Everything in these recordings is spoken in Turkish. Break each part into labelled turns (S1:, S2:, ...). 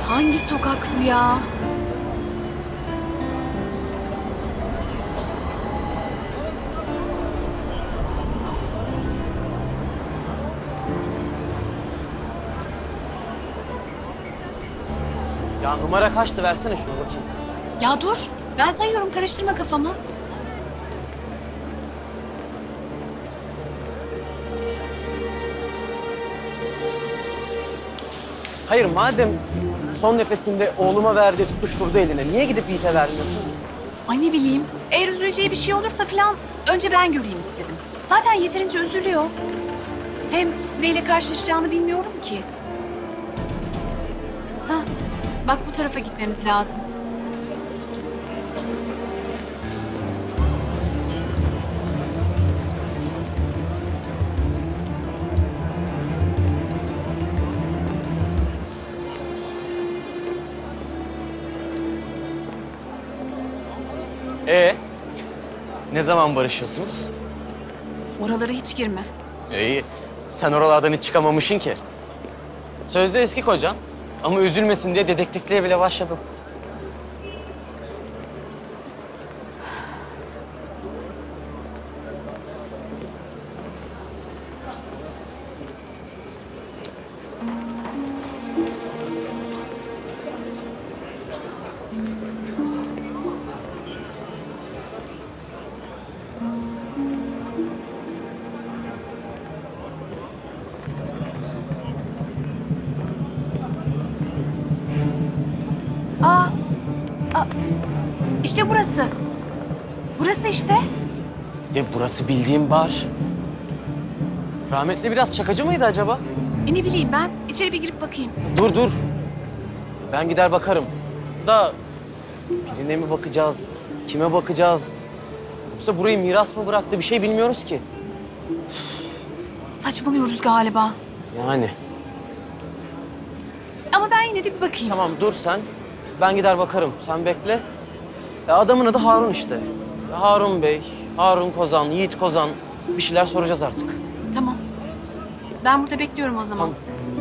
S1: Hangi sokak bu ya?
S2: Ya numara kaçtı? Versene şunu bakayım.
S1: Ya dur. Ben sayıyorum, karıştırma kafamı.
S2: Hayır, madem son nefesinde oğluma verdi, tutuşturdu eline, niye gidip Yiğit'e vermiyorsun?
S1: Ay ne bileyim. Eğer üzüleceği bir şey olursa falan önce ben göreyim istedim. Zaten yeterince üzülüyor. Hem neyle karşılaşacağını bilmiyorum ki. Ha, bak bu tarafa gitmemiz lazım.
S2: Ne zaman barışıyorsunuz?
S1: Oralara hiç girme.
S2: İyi, sen oralardan hiç çıkamamışsın ki. Sözde eski kocan ama üzülmesin diye dedektifliğe bile başladım.
S1: Aa, işte burası. Burası işte.
S2: Bir de burası bildiğim bar. Rahmetli biraz şakacı mıydı acaba?
S1: Ne bileyim ben. İçeri bir girip bakayım.
S2: Dur dur. Ben gider bakarım. Da birine mi bakacağız? Kime bakacağız? Yoksa burayı miras mı bıraktı? Bir şey bilmiyoruz ki.
S1: Saçmalıyoruz galiba.
S2: Yani.
S1: Ama ben yine de bir bakayım.
S2: Tamam dur sen. Ben gider bakarım. Sen bekle. Adamın adı Harun işte. Harun Bey, Harun Kozan, Yiğit Kozan. Bir şeyler soracağız artık.
S1: Tamam. Ben burada bekliyorum o zaman.
S2: Tamam.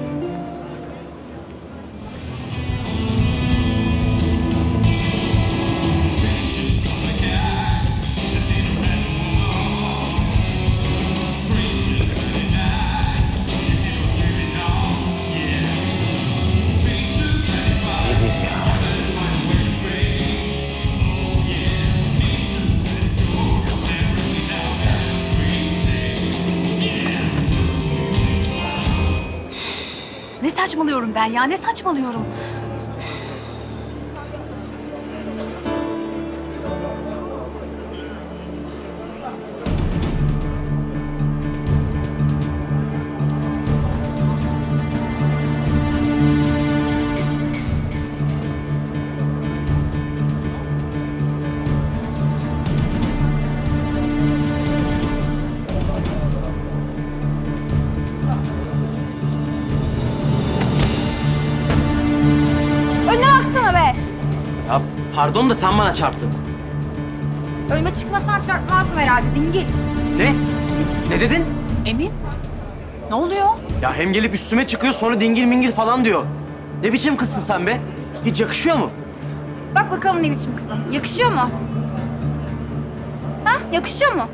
S2: Nedir ya?
S1: Ne saçmalıyorum ben ya? Ne saçmalıyorum?
S3: Önüne baksana be!
S2: Ya pardon da sen bana çarptın.
S3: Önüme çıkmasan çarpmazdım herhalde dingil.
S2: Ne? Ne dedin?
S1: Emin? Ne oluyor?
S2: Ya hem gelip üstüme çıkıyor sonra dingil mingil falan diyor. Ne biçim kızsın sen be? Hiç yakışıyor mu?
S3: Bak bakalım ne biçim kızım. Yakışıyor mu? Ha? Yakışıyor mu?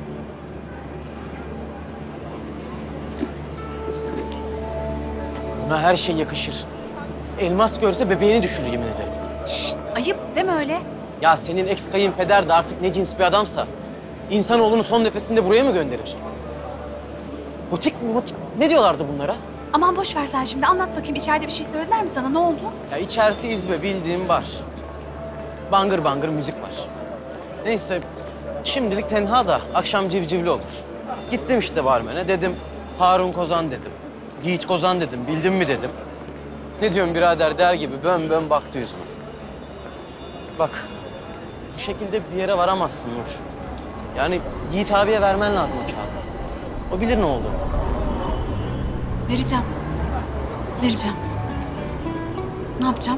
S2: Buna her şey yakışır. Elmas görse bebeğini düşürür yemin ederim.
S1: Şşt, ayıp deme öyle.
S2: Ya senin ex kayınpeder de artık ne cins bir adamsa... ...insanoğlunu son nefesinde buraya mı gönderir? Butik mi butik? Ne diyorlardı bunlara?
S1: Aman boş ver sen şimdi. Anlat bakayım. İçeride bir şey söylediler mi sana? Ne oldu?
S2: Ya içerisi izbe bildiğim bar. Bangır bangır müzik var. Neyse şimdilik tenha da akşam civcivli olur. Gittim işte barmene dedim Harun Kozan dedim. Yiğit Kozan dedim. Bildin mi dedim. Ne diyorsun birader der gibi bön bön baktı yüzüme. Bak bu şekilde bir yere varamazsın Nur. Yani Yiğit abiye vermen lazım o kağıdı. O bilir ne olduğunu.
S1: Vereceğim. Vereceğim. Ne yapacağım?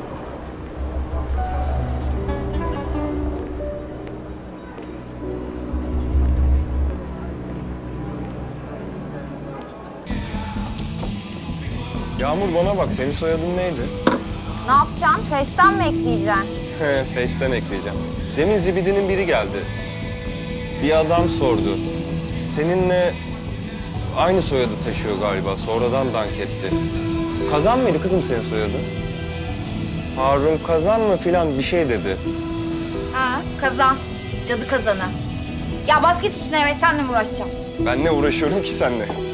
S4: Yağmur bana bak, senin soyadın neydi?
S3: Ne yapacaksın? Face'ten mi ekleyeceksin?
S4: Face'ten ekleyeceğim. Demin Zibidi'nin biri geldi. Bir adam sordu. Seninle aynı soyadı taşıyor galiba. Sonradan dank etti. Kazan mıydı kızım senin soyadın? Harun Kazan mı filan bir şey dedi.
S3: Ha, kazan. Cadı kazanı. Ya bas git işine ve senle mi uğraşacağım?
S4: Ben ne uğraşıyorum ki seninle?